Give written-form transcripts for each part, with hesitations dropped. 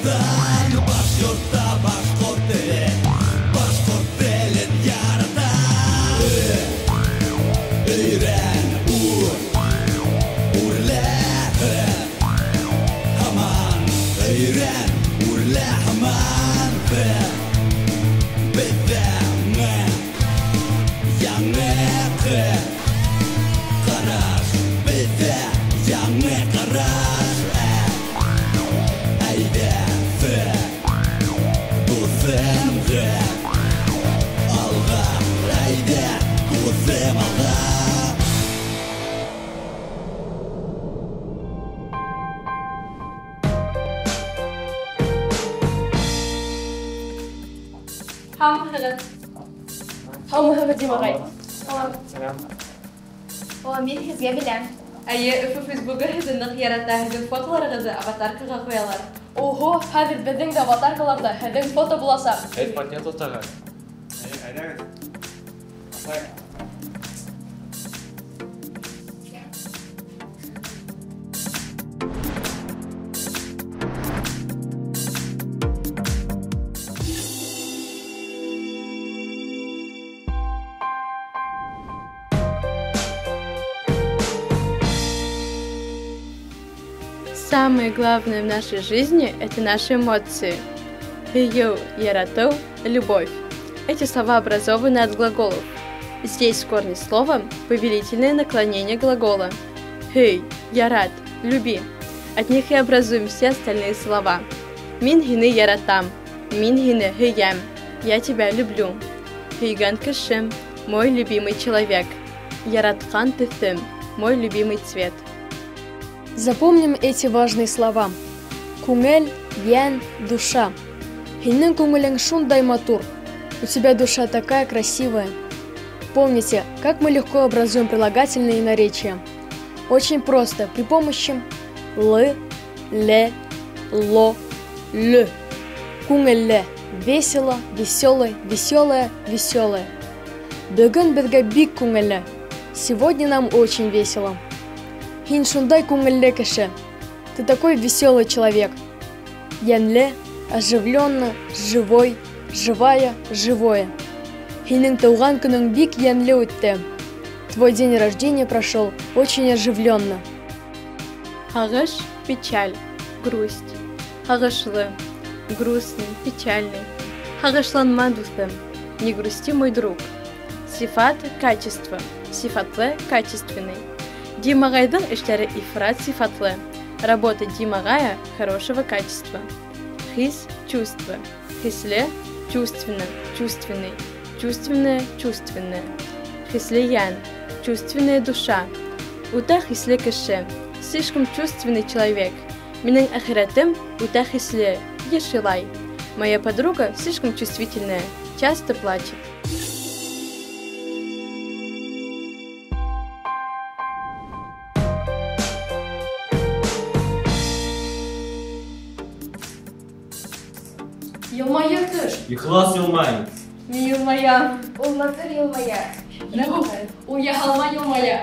Hamıгы Димагай. Мен хизге билем. Әйе, Фейсбукка һеҙҙең ярата һеҙҙең фотоларығыҙҙы аватаркаға ҡуялар. Ого, хәҙер беҙҙең дә аватаркаларда һеҙҙең фото буласаҡ. Портрет тотағыҙ. Әйдәгеҙ. Самое главное в нашей жизни – это наши эмоции. Хию, ярату, любовь. Эти слова образованы от глаголов. Здесь в корне слова повелительное наклонение глагола. Хей, ярат, люби. От них и образуем все остальные слова. Мин хины яратам, мин хины хиям. Я тебя люблю. Хейган кышим, мой любимый человек. Яраткан тыфым, мой любимый цвет. Запомним эти важные слова. Куңел, ян, душа. Һинең күңелең шундай матур. У тебя душа такая красивая. Помните, как мы легко образуем прилагательные наречия. Очень просто, при помощи лы, ле, ло, лы. Күңелле, весело, веселый, веселая, веселая. Бөгөн беҙгә бик күңелле. Сегодня нам очень весело. Һин шундай күңелле кеше. Ты такой веселый человек. Йәнле, оживленно, живой, живая, живое. Һинең тыуған көнөң бик йәнле үтте. Твой день рождения прошел очень оживленно. Һағыш, печаль, грусть. Һағышлы, грустный, печальный. Һағышланма, дуҫым, не грусти, мой друг. Сифат – качество, сифатлы – качественный. Димагайдың эшләре ифрат сифатлы. Работа Димагая хорошего качества. Хис – чувство. Хисле – чувственно, чувственный. Чувственное – чувственное. Хислеян – чувственная душа. Ута хисле кеше. Слишком чувственный человек. Минең ахиратым ута хисле. Ешилай. Моя подруга слишком чувствительная. Часто плачет. Йылмайыр төш. Ихлас йылмай. Мин йылмаям. Ул матур йылмая. Ул яһалма йылмая.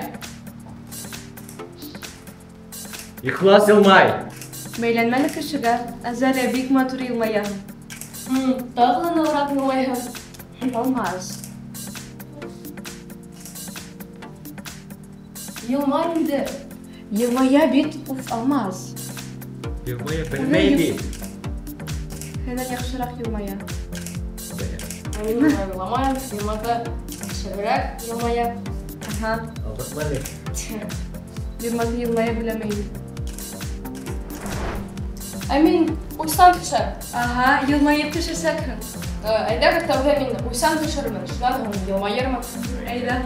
Ихлас йылмай. Бәйләнмәле кешегә әзәле бик матур йылмая. Тағы да нығыраҡ йылмайһың. Алмаз. Йылмай инде. Йылмая бит, уф, Алмаз. Йылмая белмәй. Хәҙер яҡшыраҡ йылмая. Мин йылмаям, йылмаҡы кешерәк йылмая. Алдыҡманы. Йылмаҡы йылмая беләмәй. Ә мин уйсан кеше. Аха, йылмайып төшәсәкһең. Әйҙәгеҙ тәүҙә мин уйсан төшөрмөн. Шунан һуң йылмайырмын. Әйҙә.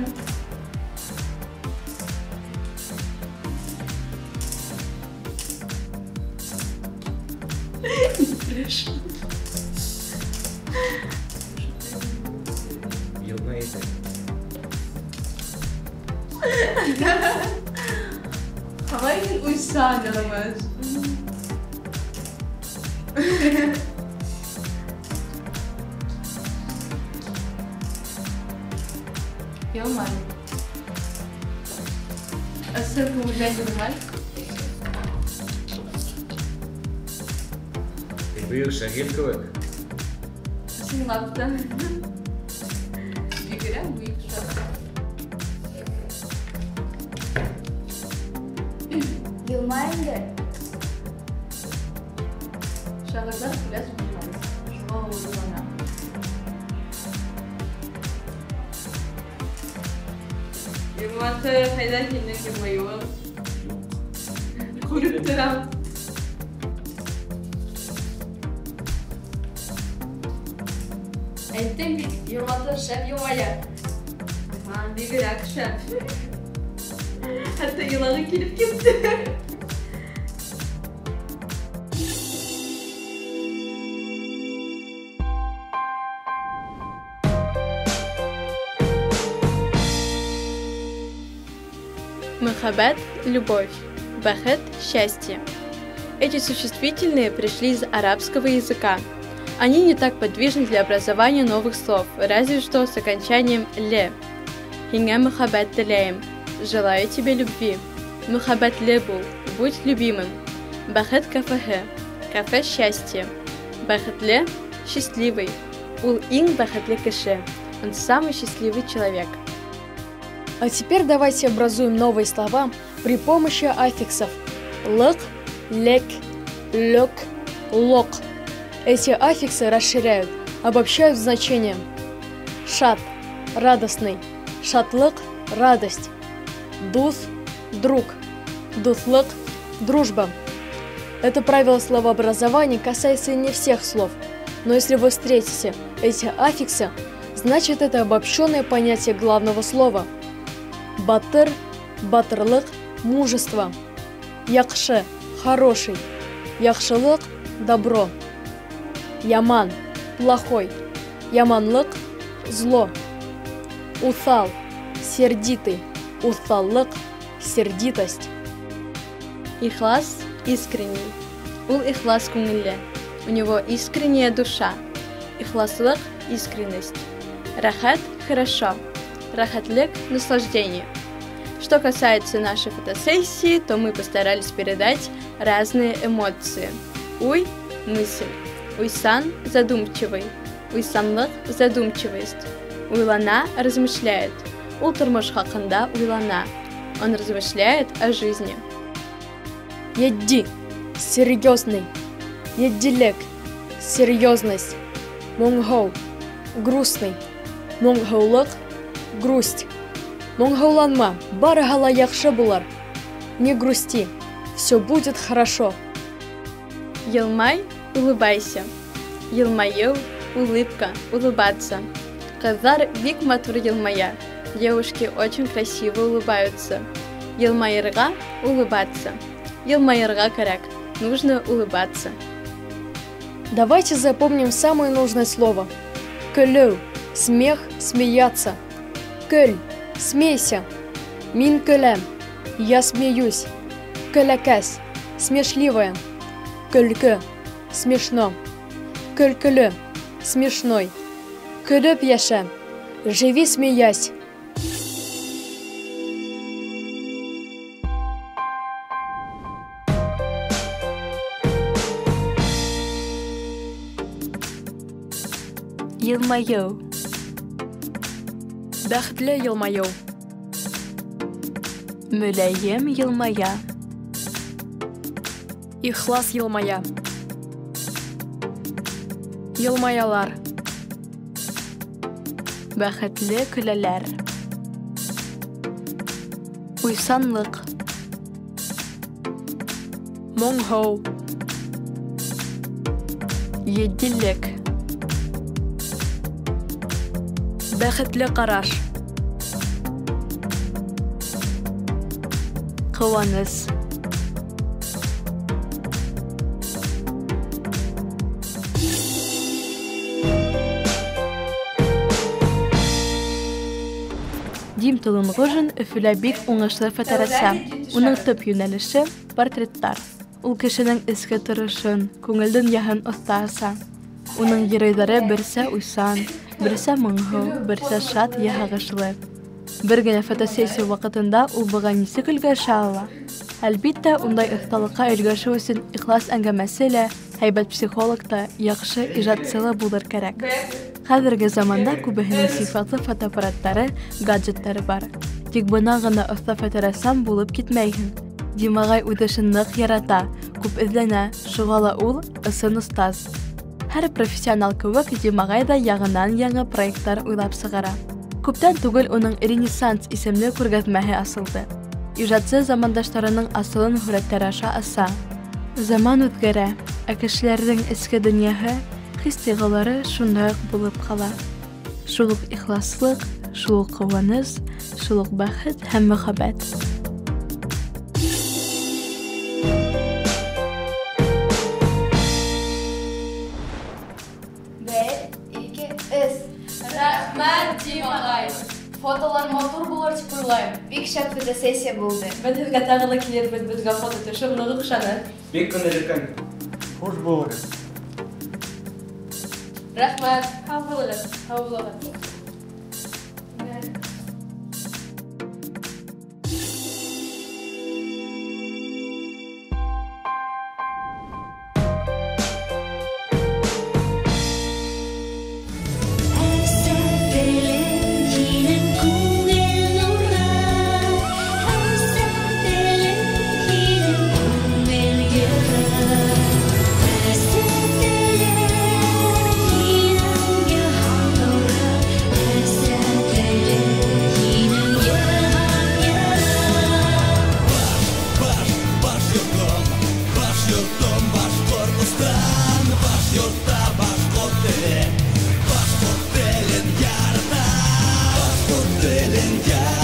Йылмай итә. Ҡалай һин уйсан, Алмаз. Йылмай. Ысыр күңелдән йылмай. Büyük şehir kıvık. Сиңлапты. Бигерәк бөек шат. Елмайыңдар. Шағырдар күләс булмайды. Шуға олана. Йылматы қайда кеннен келмайуы. Көріп тұрам. Әйттім бит, Йылматы шәп йылмая. Бигерәк шәп. Хәтта йылағы келіп кетті. Махаббат – любовь, бахет – счастье. Эти существительные пришли из арабского языка. Они не так подвижны для образования новых слов, разве что с окончанием «ле». Хинга махаббат телеем – желаю тебе любви. Махаббат лебул – будь любимым. Бахет кафехе – кафе счастье. Бахет ле – счастливый. Ул ин бахет ле кеше – он самый счастливый человек. А теперь давайте образуем новые слова при помощи аффиксов лык, лек, лёк, лок. Эти аффиксы расширяют, обобщают значение. Шат – радостный, шатлык – радость, дус – друг, дуслык – дружба. Это правило словообразования касается не всех слов, но если вы встретите эти аффиксы, значит это обобщенное понятие главного слова. Батыр, батырлык, мужество. Якшы, хороший. Яхшылык, добро. Яман, плохой. Яманлык, зло. Уthал, сердитый. Уthаллык, сердитость. Ихлас – искренний. Ул ихлас күңелле. У него искренняя душа. Ихласлык – искренность. Рахат – хорошо. Рахатлык – наслаждение. Что касается нашей фотосессии, то мы постарались передать разные эмоции. Уй – мысль. Уйсан – задумчивый. Уйсанлык – задумчивость. Уйлана – размышляет. Ул тормыш хакында уйлана. Он размышляет о жизни. Едди – серьезный. Еддилек – серьезность. Монгхоу – грустный. Монгхоулык – грусть. Монгхоуланма, барыга ла яхшы булар. Не грусти, все будет хорошо. Елмай – улыбайся. Елмаю – улыбка, улыбаться. Казар вик матур елмая. Девушки очень красиво улыбаются. Елмайырга – улыбаться. Елмайырга карак. Нужно улыбаться. Давайте запомним самое нужное слово. Көлөу – смех, смеяться. Көл – смейся. Мин көләм – я смеюсь. Көләкәс – смешливая. Көлкө – смешно. Көлкөлө – смешной. Көлөп яшә – живи смеясь. Елмаю. Бәхетле елмаю. Мөләем елмая. Ихлас елмая. Елмаялар. Бәхетле көләләр. Уйсанлык. Моңхоу. Еддилек. Бәхетле караш. Кыланыс. Дим Толымғыжын Өфөлә бик уңышлы фоторәссам. Уның төп юнәлеше – портреттар. Ул кешенең эске торышын, күңелдән яһын остаса. Уның геройлары берсе уйсан, берсе моңһу, берсе шат яһагышлы. Бер генә фотосессия вакытында ул буга нисек өлгәшә ала? Әлбиттә, ундай осталыкка өлгәшү өчен ихлас әңгәмәсе лә, Һәйбәт психолог та яхшы иҗатчылы булыр кәрәк. Хәзерге заманда күбеһенең сыйфатлы фотоаппараттары, гаджеттары бар. Тик бына гына оста фоторәссам булып китмәйһең. Димагай үз эшен нык ярата, күп эзләнә, шуңа ла ул ысын остаз. Һәр профессионал кебек Димагай да яңынан яңа проектлар уйлап сыгара. Күптән түгел уның «Ренессанс» исемле күргәзмәһе асылды. Иҗатчы замандашларының асылын һүрәтләр аша аса. Заман үҙгәрә, ә кешеләрҙең эске донъяһы, хис-тойғолары шундай ук булып ҡала. Шул ук ихласлыҡ, шул ук ҡыуаныс, шул ук бәхет һәм мөхәббәт. Рәхмәт, Димагай. Фотолар матур булыр дип уйлайым. Бик шәп фотосессия булды. Беҙ һеҙгә тағы ла килербеҙ, беҙгә фото төшөп, ныҡ оҡшаны. Бик күңелле. Хуш булығыҙ. Рәхмәт. Һау булығыҙ. Һау булығыҙ. Башҡорт телен ярата,